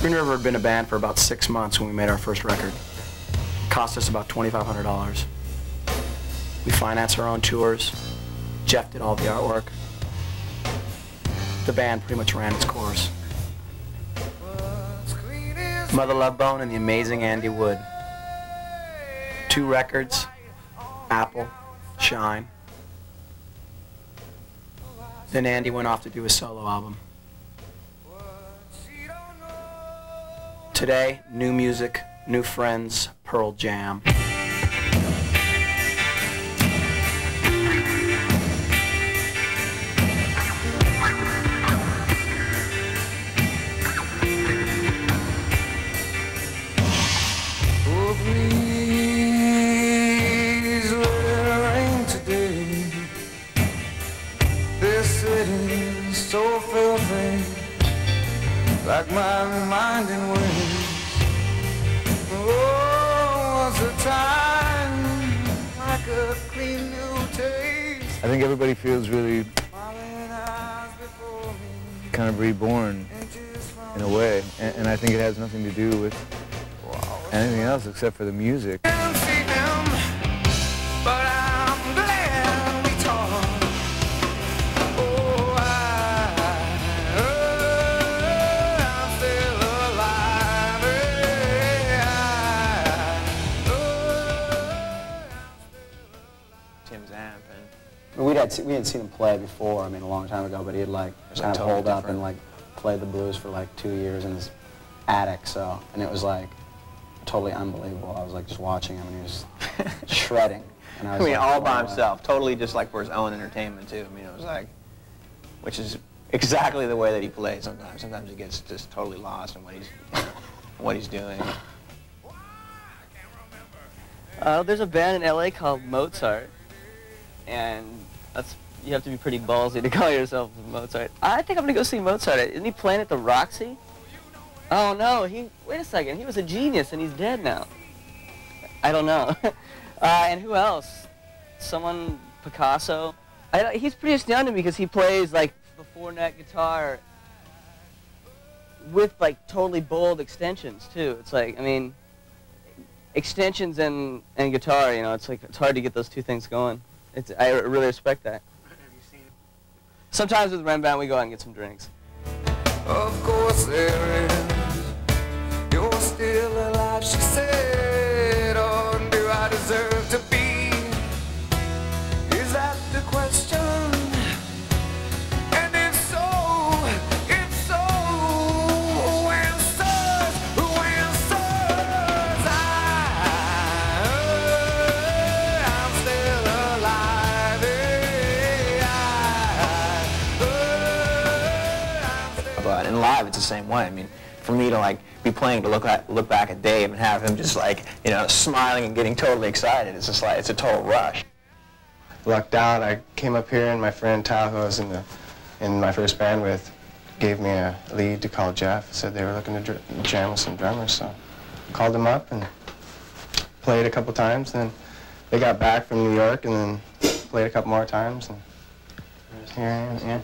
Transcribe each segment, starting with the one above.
Green River had been a band for about 6 months when we made our first record. It cost us about $2,500. We financed our own tours. Jeff did all the artwork. The band pretty much ran its course. Mother Love Bone and the amazing Andy Wood. 2 records, Apple, Shine. Then Andy went off to do a solo album. Today, new music, new friends, Pearl Jam. Oh, please let it rain today. This city's so filthy, like my reminding ways. Oh, was a time like a clean new taste. I think everybody feels really kind of reborn in a way, and I think it has nothing to do with anything else except for the music. We had seen him play before, I mean, a long time ago, but he had like kind of holed up and like played the blues for like 2 years in his attic, so, and it was like totally unbelievable. I was like just watching him and he was shredding. And I mean, like, all by himself, totally just like for his own entertainment too. I mean, it was like, which is exactly the way that he plays sometimes. Sometimes he gets just totally lost in what he's, what he's doing. There's a band in LA called Mozart, and you have to be pretty ballsy to call yourself Mozart. I think I'm gonna go see Mozart. Isn't he playing at the Roxy? Oh no, wait a second, he was a genius and he's dead now. I don't know. And who else? Someone, Picasso? He's pretty astounding because he plays like the 4-neck guitar with like totally bold extensions too. It's like, I mean, extensions and guitar, you know, it's like, it's hard to get those two things going. I really respect that. Sometimes with Ren Band we go out and get some drinks. Of course there is. You're still alive, she said. Oh, do I deserve to be? Is that the question? And if so, who answers? I'm still alive. But in live, it's the same way. I mean, for me to like be playing to look back at Dave and have him just like, you know, smiling and getting totally excited, it's just like, it's a total rush. Lucked out, I came up here and my friend Tal, who I was in my first band with, gave me a lead to call Jeff. Said they were looking to jam with some drummers, so called him up and played a couple times. And then they got back from New York and then played a couple more times. And here I am, yeah.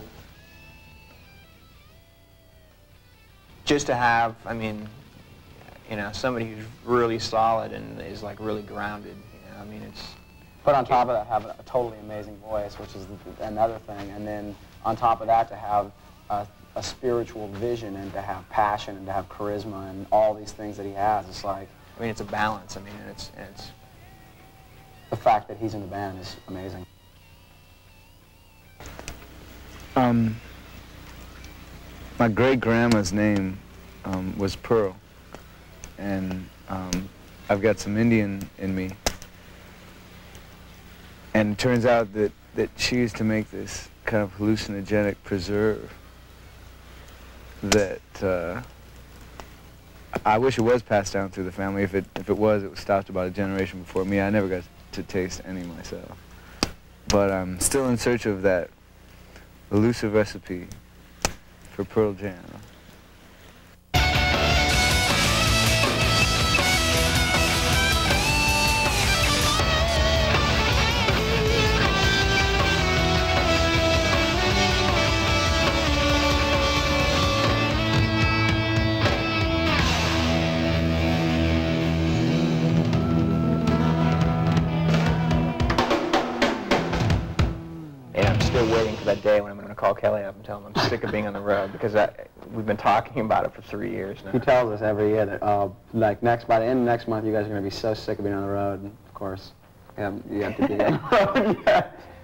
Just to have, I mean, you know, somebody who's really solid and is like really grounded, you know, I mean, it's... But on top of that, have a totally amazing voice, which is another thing, and then on top of that, to have a spiritual vision and to have passion and to have charisma and all these things that he has, it's like... I mean, it's a balance, I mean, it's... The fact that he's in the band is amazing. My great-grandma's name was Pearl, and I've got some Indian in me. And it turns out that she used to make this kind of hallucinogenic preserve that I wish it was passed down through the family. If it was stopped about a generation before me. I never got to taste any myself. But I'm still in search of that elusive recipe for Pearl Jam. that day when I'm going to call Kelly up and tell him I'm sick of being on the road, because we've been talking about it for 3 years now. He tells us every year that, like by the end of next month, you guys are going to be so sick of being on the road. And of course, you have to be on the road.